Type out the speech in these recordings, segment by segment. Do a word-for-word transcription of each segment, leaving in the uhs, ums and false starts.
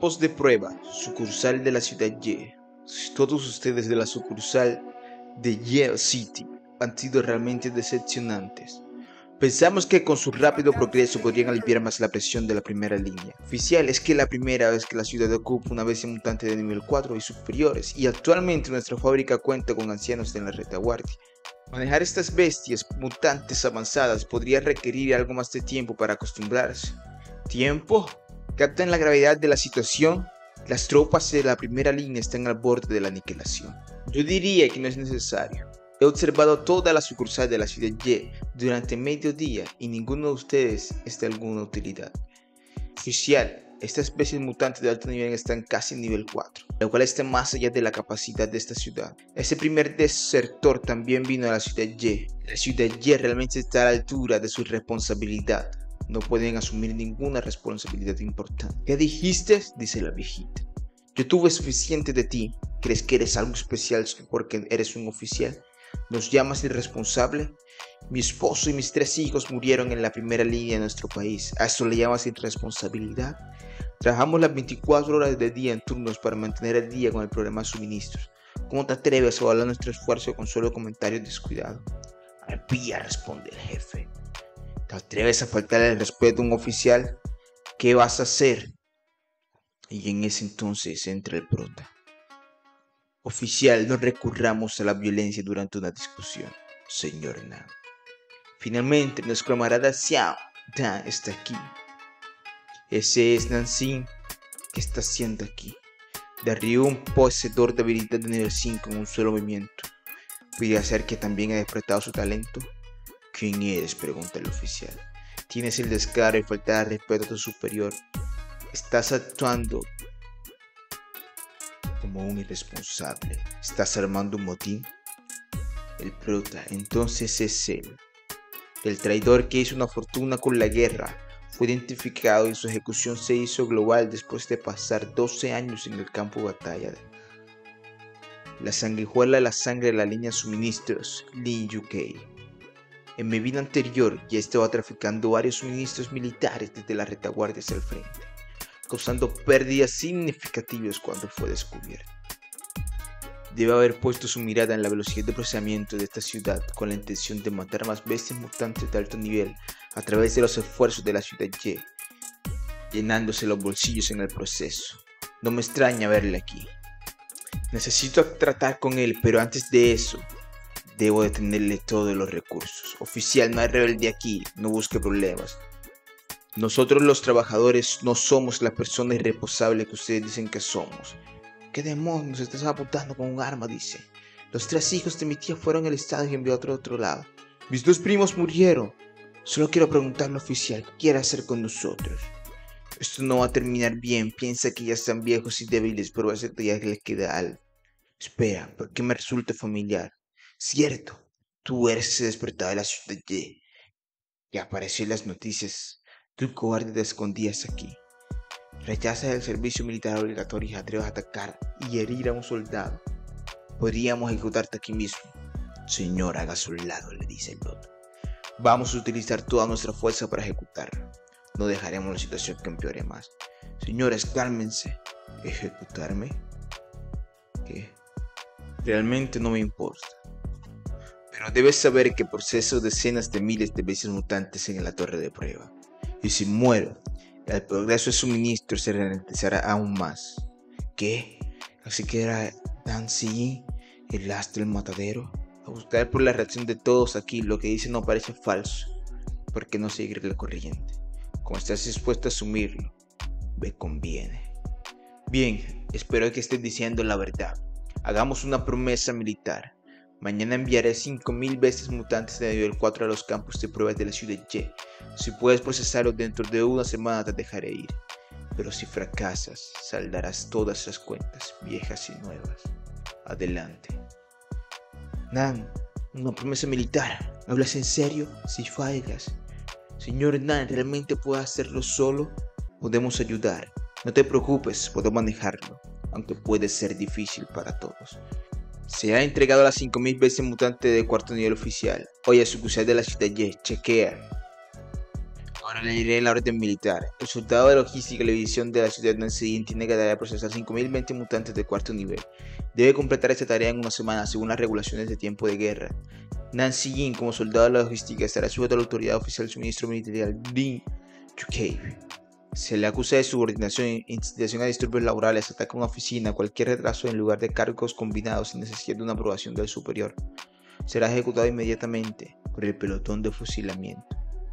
Campos de prueba, sucursal de la ciudad Y. Todos ustedes de la sucursal de Yale City han sido realmente decepcionantes. Pensamos que con su rápido progreso podrían aliviar más la presión de la primera línea. Oficial, es que la primera vez que la ciudad ocupa una bestia mutante de nivel cuatro y superiores, y actualmente nuestra fábrica cuenta con ancianos en la retaguardia. Manejar estas bestias mutantes avanzadas podría requerir algo más de tiempo para acostumbrarse. ¿Tiempo? ¿Captan la gravedad de la situación? Las tropas de la primera línea están al borde de la aniquilación. Yo diría que no es necesario. He observado toda la sucursal de la ciudad Y durante medio día y ninguno de ustedes es de alguna utilidad. Oficial, estas especies mutantes de alto nivel están casi en nivel cuatro, lo cual está más allá de la capacidad de esta ciudad. Ese primer desertor también vino a la ciudad Y. La ciudad Y realmente está a la altura de su responsabilidad. No pueden asumir ninguna responsabilidad importante. ¿Qué dijiste? Dice la viejita. Yo tuve suficiente de ti. ¿Crees que eres algo especial porque eres un oficial? ¿Nos llamas irresponsable? Mi esposo y mis tres hijos murieron en la primera línea de nuestro país. ¿A eso le llamas irresponsabilidad? Trabajamos las veinticuatro horas del día en turnos para mantener el día con el programa de suministros. ¿Cómo te atreves a evaluar nuestro esfuerzo con solo comentarios descuidados? Arpía, responde el jefe. ¿Te atreves a faltarle el respeto a un oficial? ¿Qué vas a hacer? Y en ese entonces entra el prota. Oficial, no recurramos a la violencia durante una discusión, señor Nan. Finalmente, nuestro camarada Xiao Dan está aquí. Ese es Nancy. ¿Qué está haciendo aquí? Derribó un poseedor de habilidad de nivel cinco en un solo movimiento. ¿Podría ser que también ha despertado su talento? ¿Quién eres?, pregunta el oficial. Tienes el descaro y falta de respeto a tu superior. Estás actuando como un irresponsable. ¿Estás armando un motín? El prota, entonces es él. El traidor que hizo una fortuna con la guerra fue identificado y su ejecución se hizo global después de pasar doce años en el campo de batalla. La sanguijuela de la sangre de la línea de suministros Lin Yukei. En mi vida anterior ya estaba traficando varios suministros militares desde la retaguardia hacia el frente, causando pérdidas significativas cuando fue descubierto. Debe haber puesto su mirada en la velocidad de procesamiento de esta ciudad con la intención de matar más bestias mutantes de alto nivel a través de los esfuerzos de la ciudad Y, llenándose los bolsillos en el proceso. No me extraña verle aquí. Necesito tratar con él, pero antes de eso, debo detenerle todos los recursos. Oficial, no hay rebeldía aquí, no busque problemas. Nosotros los trabajadores no somos la persona irresponsable que ustedes dicen que somos. ¿Qué demonios? Estás apuntando con un arma, dice. Los tres hijos de mi tía fueron al estado y envió a otro, otro lado. Mis dos primos murieron. Solo quiero preguntarle al oficial, ¿qué quiere hacer con nosotros? Esto no va a terminar bien. Piensa que ya están viejos y débiles, pero a ese día les queda algo. Espera, ¿por qué me resulta familiar? Cierto, tú eres ese despertado de la ciudad Y, que apareció en las noticias. Tú, cobarde, te escondías aquí. Rechazas el servicio militar obligatorio y te atreves a atacar y herir a un soldado. Podríamos ejecutarte aquí mismo. Señor, hágase un lado, le dice el otro. Vamos a utilizar toda nuestra fuerza para ejecutarlo. No dejaremos la situación que empeore más. Señores, cálmense. ¿Ejecutarme? ¿Qué? Realmente no me importa. Pero debes saber que proceso decenas de miles de bestias mutantes en la torre de prueba. Y si muero, el progreso de suministro se ralentizará aún más. ¿Qué? Así que era Nancy, el as del matadero. A buscar por la reacción de todos aquí, lo que dice no parece falso. ¿Por qué no seguir la corriente? Como estás dispuesto a asumirlo, me conviene. Bien, espero que estés diciendo la verdad. Hagamos una promesa militar. Mañana enviaré cinco mil bestias mutantes de nivel cuatro a los campos de pruebas de la ciudad Y. Si puedes procesarlos dentro de una semana te dejaré ir. Pero si fracasas, saldarás todas las cuentas, viejas y nuevas. Adelante. Nan, una promesa militar. ¿Hablas en serio? Si fallas. Señor Nan, ¿realmente puedo hacerlo solo? Podemos ayudar. No te preocupes, puedo manejarlo, aunque puede ser difícil para todos. Se ha entregado las cinco mil bestias mutantes de cuarto nivel oficial. Oye, sucursal de la ciudad Y, chequea. Ahora le diré la orden militar. El soldado de logística y la división de la ciudad de Nancy tiene que dar a procesar cinco mil veinte mutantes de cuarto nivel. Debe completar esta tarea en una semana según las regulaciones de tiempo de guerra. Nancy Jin, como soldado de la logística, estará sujeto a la autoridad oficial del suministro militar Lin Yukei. Se le acusa de subordinación, incitación a disturbios laborales, ataque a una oficina, cualquier retraso en lugar de cargos combinados sin necesidad de una aprobación del superior. Será ejecutado inmediatamente por el pelotón de fusilamiento.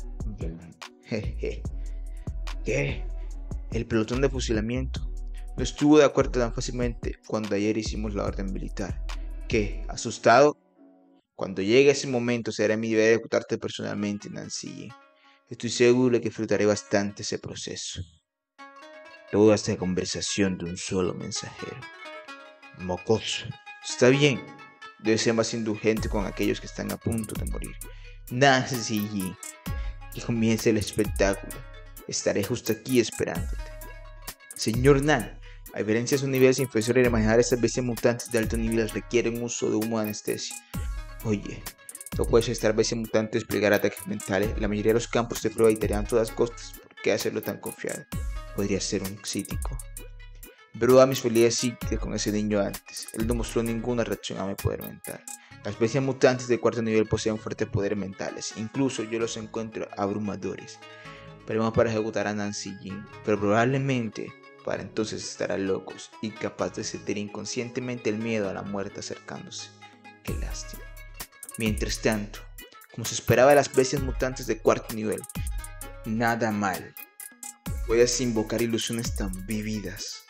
Jeje. ¿Qué? El pelotón de fusilamiento no estuvo de acuerdo tan fácilmente cuando ayer hicimos la orden militar. ¿Qué? ¿Asustado? Cuando llegue ese momento será mi deber ejecutarte personalmente, Nancy. Estoy seguro de que disfrutaré bastante ese proceso. Toda esta conversación de un solo mensajero. Mocoso. Está bien. Debe ser más indulgente con aquellos que están a punto de morir. Nancy, que comience el espectáculo. Estaré justo aquí esperándote. Señor Nan, a diferencia de sus niveles inferiores, de manejar estas bestias mutantes de alto nivel requieren uso de humo de anestesia. Oye, no puedes estar bestias mutantes desplegar ataques mentales. La mayoría de los campos de prueba evitarían a todas costas. ¿Por qué hacerlo tan confiado? Podría ser un psíquico. Pero a mis felices psíquicas con ese niño antes. Él no mostró ninguna reacción a mi poder mental. Las bestias mutantes de cuarto nivel poseen fuertes poderes mentales. Incluso yo los encuentro abrumadores. Veremos para ejecutar a Nancy Jin, pero probablemente para entonces estará locos, incapaz de sentir inconscientemente el miedo a la muerte acercándose. Qué lástima. Mientras tanto, como se esperaba de las bestias mutantes de cuarto nivel, nada mal. Puedes invocar ilusiones tan vividas.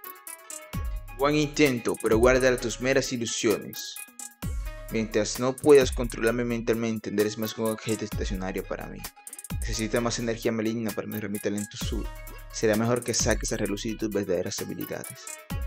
Buen intento, pero guarda tus meras ilusiones. Mientras no puedas controlarme mentalmente, eres más como un objeto estacionario para mí. Necesitas más energía maligna para mejorar mi talento sur. Será mejor que saques a relucir tus verdaderas habilidades.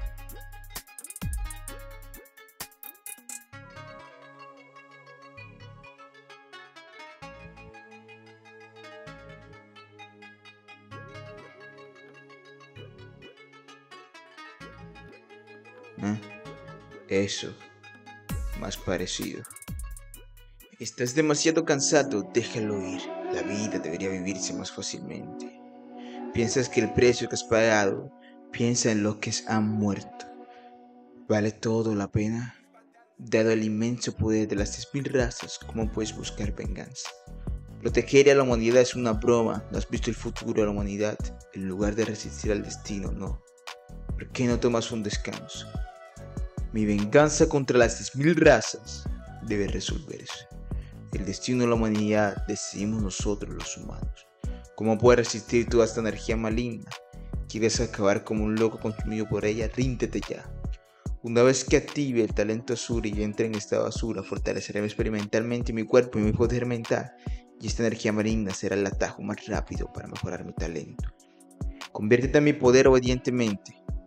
¿Eh? Eso, más parecido. Estás demasiado cansado, déjalo ir. La vida debería vivirse más fácilmente. Piensas que el precio que has pagado, piensa en lo que han muerto. ¿Vale todo la pena? Dado el inmenso poder de las diez mil razas, ¿cómo puedes buscar venganza? Proteger a la humanidad es una broma. ¿No has visto el futuro de la humanidad? En lugar de resistir al destino, no. ¿Por qué no tomas un descanso? Mi venganza contra las diez mil razas debe resolverse. El destino de la humanidad decidimos nosotros los humanos. ¿Cómo puedes resistir toda esta energía maligna? ¿Quieres acabar como un loco consumido por ella? Ríndete ya. Una vez que active el talento azul y entre en estado azul, fortaleceré experimentalmente mi cuerpo y mi poder mental, y esta energía maligna será el atajo más rápido para mejorar mi talento. Conviértete en mi poder obedientemente.